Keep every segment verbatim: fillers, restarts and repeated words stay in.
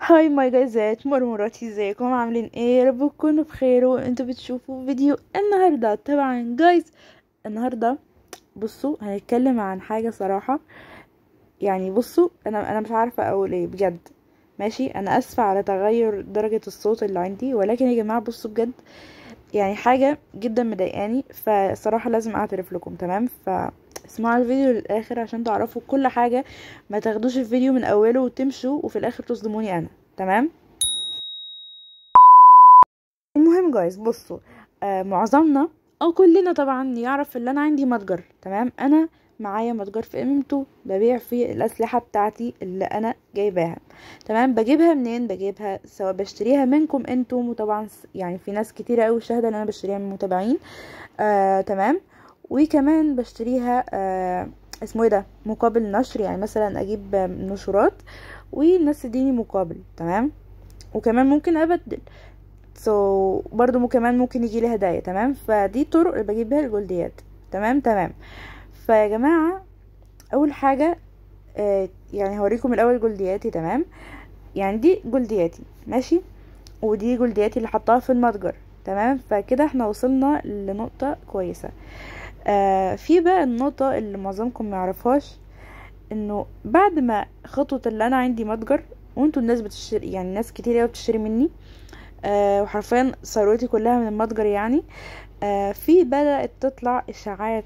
هاي ماي جايزات مرموراتي، ازيكم عاملين ايه؟ يا رب تكونوا بخير وانتوا بتشوفوا فيديو النهارده. طبعا جايز النهارده بصوا هنتكلم عن حاجه صراحه، يعني بصوا انا انا مش عارفه اقول ايه بجد. ماشي، انا اسفه على تغير درجه الصوت اللي عندي، ولكن يا جماعه بصوا بجد يعني حاجه جدا مضايقاني، فصراحه لازم اعترف لكم. تمام، ف اسمعوا الفيديو للاخر عشان تعرفوا كل حاجه، ما تاخدوش الفيديو من اوله وتمشوا وفي الاخر تصدموني انا. تمام، المهم جايز بصوا، آه معظمنا او كلنا طبعا يعرف ان انا عندي متجر. تمام، انا معايا متجر في امتو ببيع فيه الاسلحه بتاعتي اللي انا جايباها. تمام، بجيبها منين؟ بجيبها سواء بشتريها منكم انتم، وطبعا يعني في ناس كتيره قوي شاهده ان انا بشتريها من متابعين. آه تمام، وكمان بشتريها آه اسمه ايه ده مقابل نشر، يعني مثلا اجيب نشرات والناس تديني مقابل. تمام، وكمان ممكن ابدل سو so, برضو مو كمان ممكن يجي لي هدايا. تمام، فدي طرق اللي بجيب بيها الجولديات. تمام تمام فيا جماعه، اول حاجه آه يعني هوريكم الاول جولدياتي. تمام، يعني دي جولدياتي ماشي، ودي جولدياتي اللي حطاها في المتجر. تمام، فكده احنا وصلنا لنقطه كويسه. آه في بقى النقطه اللي معظمكم ما يعرفهاش، انه بعد ما خطوه اللي انا عندي متجر وانتوا الناس بتشتري، يعني ناس كتير قوي بتشتري مني، آه وحرفيا ثروتي كلها من المتجر يعني. آه في بدأت تطلع اشاعات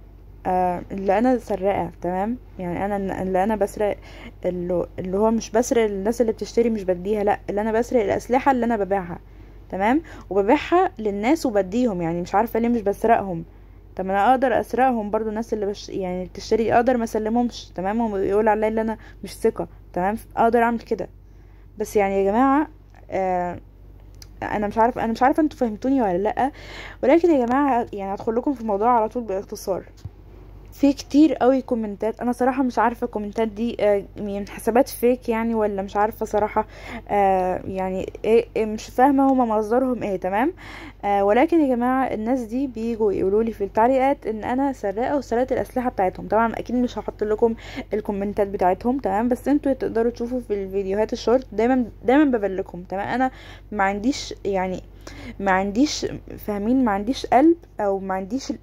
آه اللي انا سرقة. تمام، يعني انا اللي انا بسرق، اللي, اللي هو مش بسرق الناس اللي بتشتري مش بديها، لا، اللي انا بسرق الاسلحة اللي انا ببيعها. تمام، وببيعها للناس وبديهم، يعني مش عارفة ليه مش بسرقهم. طب انا اقدر اسرقهم برضو، الناس اللي بش يعني بتشتري اقدر ما اسلمهمش. تمام، هم يقول عليا اللي انا مش ثقة. تمام، اقدر اعمل كده. بس يعني يا جماعة، آه انا مش عارف انا مش عارفه انتوا فهمتوني ولا لا، ولكن يا جماعه يعني هدخل لكم في الموضوع على طول باختصار. في كتير قوي كومنتات، انا صراحه مش عارفه الكومنتات دي آه من حسابات فيك يعني، ولا مش عارفه صراحه. آه يعني إيه إيه مش فاهمه هما مصدرهم ايه. تمام، آه ولكن يا جماعه الناس دي بيجوا يقولوا لي في التعليقات ان انا سراقه وسرقت الاسلحه بتاعتهم. طبعا اكيد مش هحط لكم الكومنتات بتاعتهم. تمام، بس انتوا تقدروا تشوفوا في الفيديوهات الشورت، دايما دايما ببلكم. تمام، انا ما عنديش يعني ما عنديش فاهمين، ما عنديش قلب او ما عنديش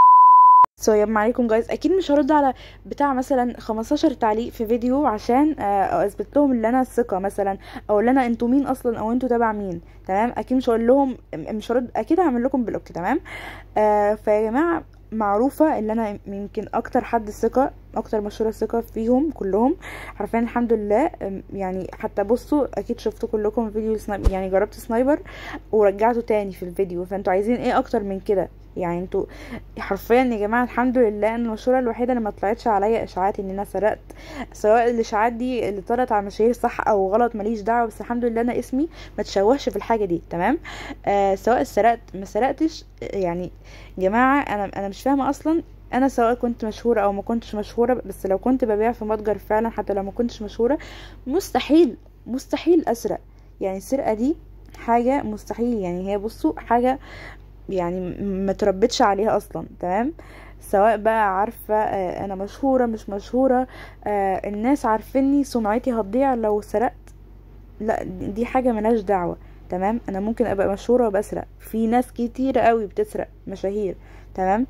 سو يا عليكم جايز. اكيد مش هرد على بتاع مثلا خمستاشر تعليق في فيديو عشان آه، اثبت لهم ان انا الثقه مثلا، او ان انا انتوا مين اصلا، او انتوا تبع مين. تمام، اكيد مش هقول لهم، مش هرد، اكيد هعمل لكم بلوك. تمام، آه فيا جماعه، معروفه ان انا يمكن اكتر حد ثقه، اكتر مشهوره ثقه فيهم كلهم حرفيا الحمد لله. يعني حتى بصوا اكيد شفتوا كلكم فيديو سنايب، يعني جربت سنايبر ورجعته تاني في الفيديو، فانتوا عايزين ايه اكتر من كده؟ يعني انتوا حرفيا يا جماعه الحمد لله ان المشهوره الوحيده اللي ما طلعتش عليا اشاعات ان انا سرقت، سواء الاشاعات دي اللي طلعت على مشاهير صح او غلط ماليش دعوه، بس الحمد لله انا اسمي ما تشوهش في الحاجه دي. تمام، آه سواء سرقت ما سرقتش، يعني جماعه انا انا مش فاهمه اصلا. انا سواء كنت مشهوره او ما كنتش مشهوره، بس لو كنت ببيع في متجر فعلا حتى لو ما كنتش مشهوره، مستحيل مستحيل اسرق. يعني السرقه دي حاجه مستحيل، يعني هي بصوا حاجه يعني ما تربتش عليها اصلا. تمام، سواء بقى عارفه آه انا مشهوره مش مشهوره، آه الناس عارفيني، سمعتي هتضيع لو سرقت؟ لا، دي حاجه ملهاش دعوه. تمام، انا ممكن ابقى مشهوره وبسرق، في ناس كتير قوي بتسرق مشاهير. تمام،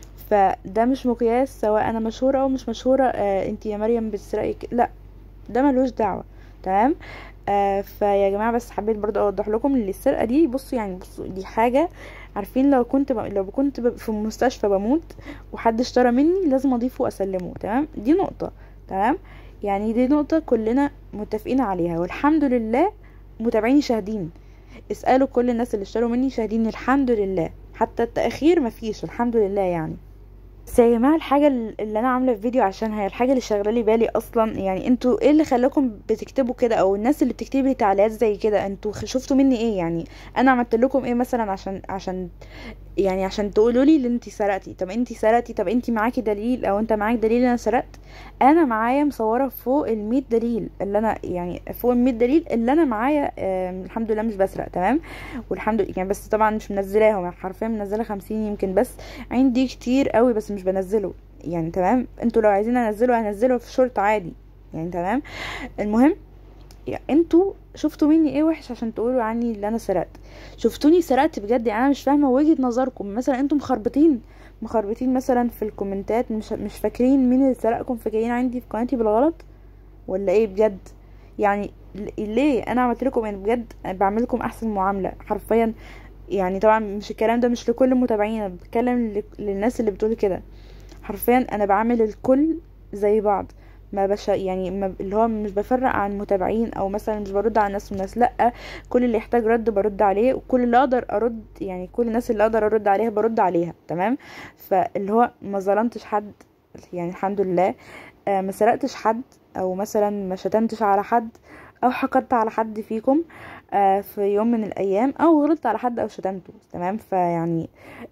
فده مش مقياس سواء انا مشهوره او مش مشهوره. آه انتي يا مريم بتسرقي، لا، ده ملوش دعوه. تمام، آه فيا جماعه بس حبيت برضو اوضح لكم ان السرقه دي بصوا، يعني بصوا دي حاجه عارفين، لو كنت ب... لو كنت ب... في المستشفى بموت وحد اشترى مني لازم اضيفه واسلمه. تمام، دي نقطه. تمام، يعني دي نقطه كلنا متفقين عليها، والحمد لله متابعيني شاهدين. اسالوا كل الناس اللي اشتروا مني شاهدين الحمد لله، حتى التاخير مفيش الحمد لله يعني. بس يا جماعه الحاجه اللي انا عامله الفيديو عشانها، الحاجه اللي شغاله لي بالي اصلا، يعني انتوا ايه اللي خلاكم بتكتبوا كده، او الناس اللي بتكتب لي تعليقات زي كده انتوا شفتوا مني ايه؟ يعني انا عملت لكم ايه مثلا عشان عشان يعني عشان تقولوا لي ان انتي سرقتي؟ طب انتي سرقتي، طب انتي معاكي دليل او انت معاك دليل ان انا سرقت؟ انا معايا مصوره فوق المية دليل، اللي انا يعني فوق المية دليل اللي انا معايا. الحمد لله مش بسرق. تمام، والحمد لله يعني، بس طبعا مش منزلاهم، يعني حرفيا منزله خمسين يمكن، بس عندي كتير قوي بس مش بنزله يعني. تمام، انتوا لو عايزين انزله هنزله في شورت عادي يعني. تمام، المهم يعني انتوا شفتوا مني ايه وحش عشان تقولوا عني اللي انا سرقت؟ شفتوني سرقت بجد؟ يعني انا مش فاهمه وجهة نظركم. مثلا انتوا مخربطين مخربطين مثلا في الكومنتات، مش مش فاكرين مين اللي سرقكم، فجايين عندي في قناتي بالغلط ولا ايه بجد؟ يعني ليه؟ انا عملت لكم يعني بجد بعمل لكم احسن معامله حرفيا. يعني طبعا مش الكلام ده مش لكل المتابعين، انا بتكلم للناس اللي بتقول كده. حرفيا انا بعمل الكل زي بعض، ما بش يعني ما اللي هو مش بفرق عن متابعين، او مثلا مش برد على الناس والناس، لا، كل اللي يحتاج رد برد عليه، وكل اللي اقدر ارد يعني كل الناس اللي اقدر ارد عليها برد عليها، تمام. فاللي هو ما ظلمتش حد يعني الحمد لله. آه ما سرقتش حد، او مثلا ما شتمتش على حد، او حقدت على حد فيكم آه في يوم من الايام، او غلطت على حد او شتمته، تمام. فيعني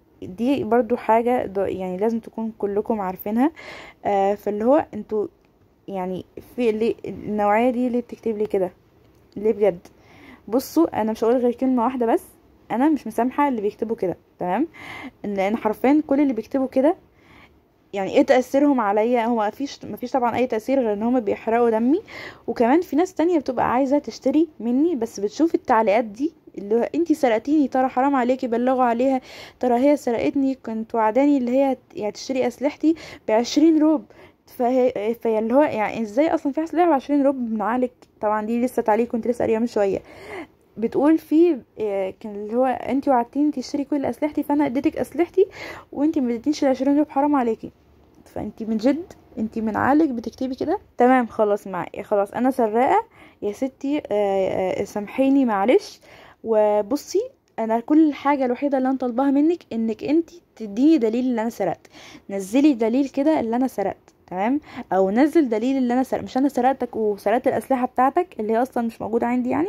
دي برضو حاجة يعني لازم تكون كلكم عارفينها. آه فاللي هو انتوا يعني في اللي النوعية دي اللي بتكتب لي كده ليه بجد؟ بصوا انا مش هقول غير كلمة واحدة بس، انا مش مسامحة اللي بيكتبوا كده، تمام. لان حرفيا كل اللي بيكتبوا كده يعني ايه تأثيرهم عليا؟ هو مفيش مفيش طبعا اي تأثير غير ان هما بيحرقوا دمي. وكمان في ناس تانية بتبقى عايزة تشتري مني، بس بتشوف التعليقات دي اللي هو انتي سرقتيني، ترى حرام عليكي، بلغوا عليها، ترى هي سرقتني، كنت وعداني اللي هي يعني تشتري اسلحتي بعشرين روب. فهي فاللي هو يعني ازاي اصلا في اسلحه بعشرين روب بنعالج؟ طبعا دي لسه تعليق كنت لسه قاريه من شويه، بتقول فيه كان اللي هو انتي وعدتيني تشتري كل اسلحتي، فانا اديتك اسلحتي وانتي ما اديتنيش العشرين روب، حرام عليكي. فانتي من جد انتي من عقلك بتكتبي كده؟ تمام خلاص معايا، خلاص انا سراقه يا ستي، آه، آه، سامحيني معلش. وبصي انا كل حاجه الوحيده اللي انا طالباها منك انك انتي تديني دليل ان انا سرقت. نزلي دليل كده اللي انا سرقت، تمام. او نزل دليل اللي انا سرقت، مش انا سرقتك وسرقت الاسلحه بتاعتك اللي هي اصلا مش موجوده عندي يعني.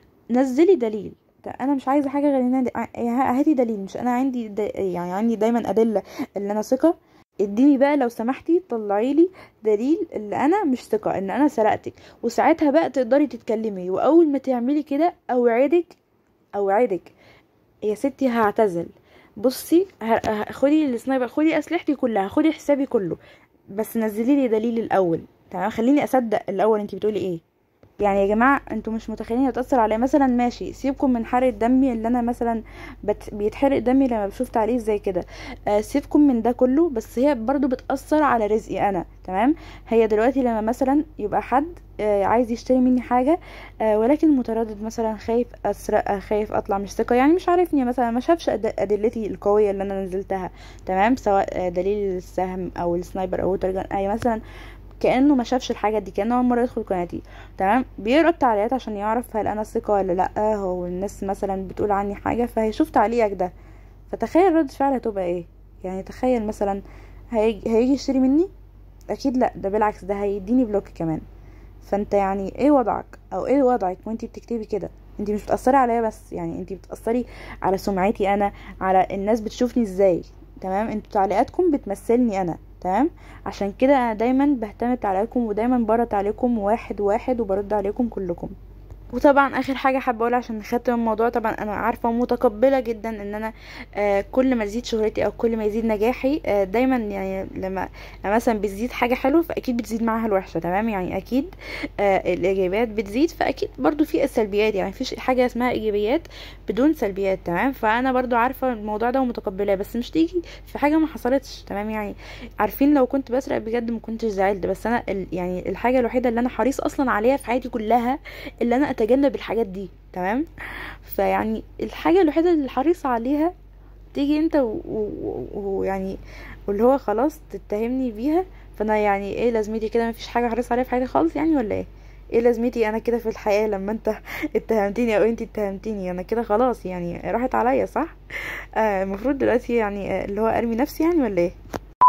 نزلي دليل. انا مش عايزه حاجه غير ان هاتي دليل، مش انا عندي دا يعني عندي دايما ادله اللي انا ثقه. اديني بقى لو سمحتي طلعي لي دليل اللي انا مش ثقه ان انا سرقتك، وساعتها بقى تقدري تتكلمي. واول ما تعملي كده اوعدك اوعدك يا ستي هعتزل. بصي خدي السنايبر، خدي اسلحتي كلها، خدي حسابي كله، بس نزلي لي دليل الاول، تمام. خليني اصدق الاول انتي بتقولي ايه. يعني يا جماعه انتوا مش متخيلين هتاثر عليا. مثلا ماشي سيبكم من حرق دمي اللي انا مثلا بت... بيتحرق دمي لما بشوف تعليق زي كده، آه سيبكم من ده كله، بس هي برضو بتاثر على رزقي انا، تمام. هي دلوقتي لما مثلا يبقى حد آه عايز يشتري مني حاجه، آه ولكن متردد، مثلا خايف اسرق، آه خايف اطلع مش ثقه، يعني مش عارفني مثلا، ما شافش أد... ادلتي القويه اللي انا نزلتها، تمام، سواء آه دليل السهم او السنايبر او ووتر جان، اي مثلا كانه ما شافش الحاجه دي، كانه اول مره يدخل قناتي، تمام. بيقرا التعليقات عشان يعرف هل انا ثقه ولا لا، هو الناس مثلا بتقول عني حاجه فهيشوف تعليقك ده، فتخيل رد فعل هتبقى ايه. يعني تخيل مثلا هيجي, هيجي يشتري مني؟ اكيد لا، ده بالعكس ده هيديني بلوك كمان. فانت يعني ايه وضعك او ايه وضعك وانتي بتكتبي كده؟ انتي مش بتاثري عليا بس، يعني انتي بتاثري على سمعتي انا، على الناس بتشوفني ازاي، تمام. انتوا تعليقاتكم بتمثلني انا، تمام. عشان كده انا دايما بهتم عليكم، ودايما برد عليكم واحد واحد، وبرد عليكم كلكم. وطبعا اخر حاجه حابه اقول عشان نختم الموضوع، طبعا انا عارفه ومتقبله جدا ان انا آه كل ما تزيد شهرتي او كل ما يزيد نجاحي آه دايما يعني لما مثلا بتزيد حاجه حلوه فاكيد بتزيد معاها الوحشه، تمام. يعني اكيد آه الايجابيات بتزيد، فاكيد برضو في السلبيات، يعني مفيش حاجه اسمها ايجابيات بدون سلبيات، تمام. فانا برضو عارفه الموضوع ده ومتقبلاه، بس مش تيجي في حاجه ما حصلتش، تمام. يعني عارفين لو كنت بسرق بجد ما كنتش زعلت، بس انا يعني الحاجه الوحيده اللي انا حريص اصلا عليها في حياتي كلها اللي انا اتجنب الحاجات دي، تمام. فيعني الحاجه الوحيده اللي حريصه عليها تيجي انت ويعني واللي هو خلاص تتهمني بيها، فانا يعني ايه لازمتي كده؟ مفيش حاجه حريصه عليها في حياتي خالص يعني ولا ايه؟ ايه لازمتي انا كده في الحياه لما انت اتهمتني او انت اتهمتيني؟ انا كده خلاص يعني راحت عليا، صح؟ آه المفروض دلوقتي يعني آه اللي هو ارمي نفسي يعني ولا ايه؟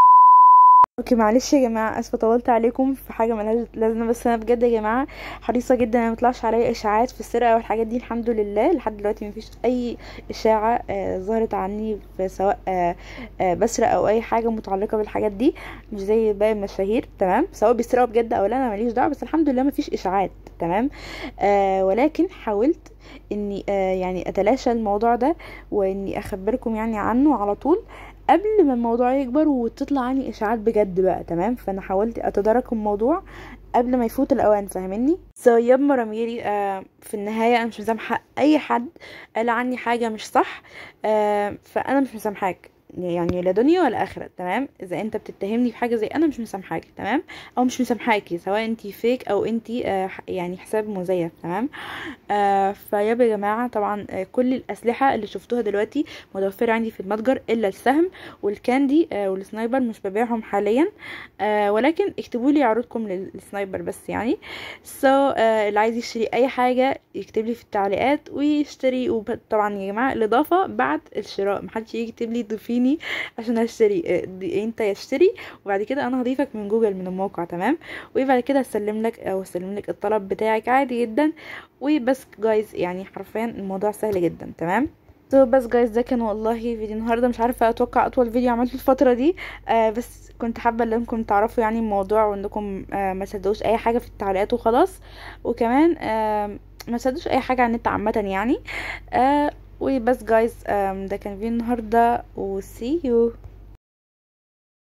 اوكي معلش يا جماعه، اسفه طولت عليكم في حاجه ملهاش لازمه، بس انا بجد يا جماعه حريصه جدا ان ميطلعش عليا اشاعات في السرقه والحاجات دي. الحمد لله لحد دلوقتي مفيش اي اشاعه آه ظهرت عني في سواء آه آه بسرق او اي حاجه متعلقه بالحاجات دي، مش زي باقي المشاهير، تمام. سواء بيسرقوا بجد او لا انا ماليش دعوه، بس الحمد لله مفيش اشاعات، تمام. آه ولكن حاولت اني آه يعني اتلاشى الموضوع ده، واني اخبركم يعني عنه على طول قبل ما الموضوع يكبر وتطلع عني اشاعات بجد بقى، تمام. فانا حاولت اتدارك الموضوع قبل ما يفوت الاوان، فاهمني؟ سو so, يا مراميري، آه في النهايه انا مش مسامحه اي حد قال عني حاجه مش صح. آه فانا مش مسامحاك، يعني لا دنيا ولا اخره. تمام؟ اذا انت بتتهمني بحاجه زي انا مش مسامحاك، تمام؟ او مش مسامحاكي، سواء انتي فيك او انتي آه يعني حساب مزيف. تمام؟ آه فيا يا جماعه، طبعا آه كل الاسلحه اللي شفتوها دلوقتي متوفره عندي في المتجر، الا السهم والكاندي آه والسنايبر مش ببيعهم حاليا. آه ولكن اكتبوا لي عروضكم للسنايبر بس يعني. سو so, آه اللي عايز يشتري اي حاجه يكتب لي في التعليقات ويشتري. وطبعا يا جماعه الاضافه بعد الشراء، محدش يجي يكتب لي ضيفيني عشان اشتري. آه دي انت يشتري وبعد كده انا هضيفك من جوجل من الموقع. تمام؟ وبعد كده هسلم لك او هسلم لك الطلب بتاعك عادي جدا. وبس جايز، يعني حرفيا الموضوع سهل جدا. تمام؟ سو so, بس جايز ده كان والله فيديو النهارده. مش عارفه، اتوقع اطول فيديو عملته الفتره دي. آه بس كنت حابه انكم تعرفوا يعني الموضوع، وانكم آه ما تصدقوش اي حاجه في التعليقات وخلاص. وكمان آه ما تصدقوش اي حاجه عن النت عامه يعني. آه وبس جايز، آه ده كان فيديو النهارده، و see you.